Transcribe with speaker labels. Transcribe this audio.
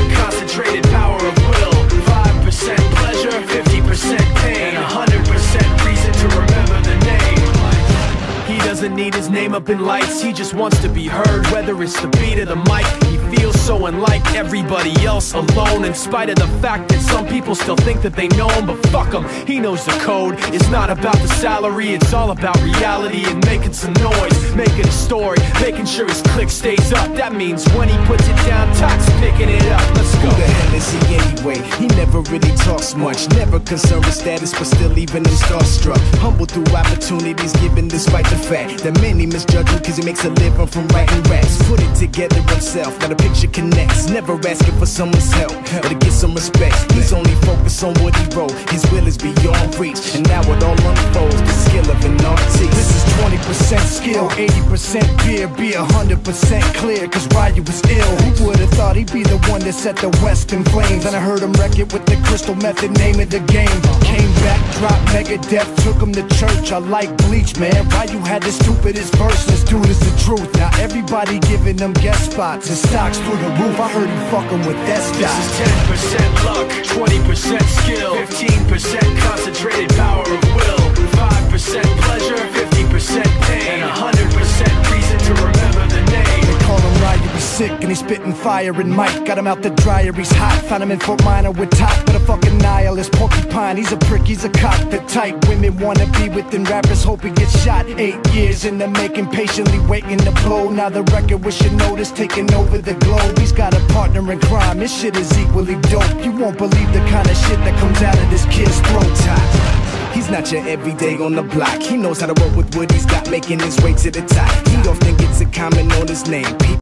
Speaker 1: concentrated power of will, 5% pleasure, 50% pain, and 100% reason to remember the name. He doesn't need his name up in lights, he just wants to be heard, whether it's the beat or the mic. He feels so unlike everybody else, alone, in spite of the fact that some people still think that they know him. But fuck him, he knows the code. It's not about the salary, it's all about reality and making some noise, making a story, making sure his click stays up. That means when he puts it down, Tox picking it up. Let's go.
Speaker 2: Who the hell is he anyway? He never really talks much, never concerned with status, but still even him starstruck. Humble through opportunities given despite the fact that many misjudge him cause he makes a living from writing raps. Put it together himself, now the picture connects. Never asking for someone's help or to get some respect. He's only focused on what he wrote. His will is beyond reach, and now it all unfolds. The skill of an artist.
Speaker 3: This is 20% skill, 80% beer, be 100% clear, cause Ryu was ill. Who would've thought he'd be the one that set the West in flames? And I heard him wreck it with the Crystal Method, name of the game. Came back, dropped Megadeth, took him to church. I like Bleach, man. Ryu had the stupidest verse, this dude is the truth. Now everybody giving them guest spots and stocks through the roof. I heard he fucking with that stock.
Speaker 1: This is 10% luck, 20% skill, 15% concentrated power of will, 5% pleasure, 50% pain, and 100% reason to remember the name.
Speaker 3: They call him Ryu, he's sick and he's spitting fire. And Mike got him out the dryer, he's hot. Found him in Fort Minor with Top, but a fucking nihilist porcupine. He's a prick, he's a cock. The type women wanna be within, rappers hope he gets shot. 8 years in the making, patiently waiting to blow. Now the record with your notice taking over the globe. He's got a partner in crime, this shit is equally dope. You won't believe the kind of shit that comes out of this kid's throat.
Speaker 2: He's not your everyday on the block. He knows how to work with what he's got, making his way to the top. He often gets a comment on his name.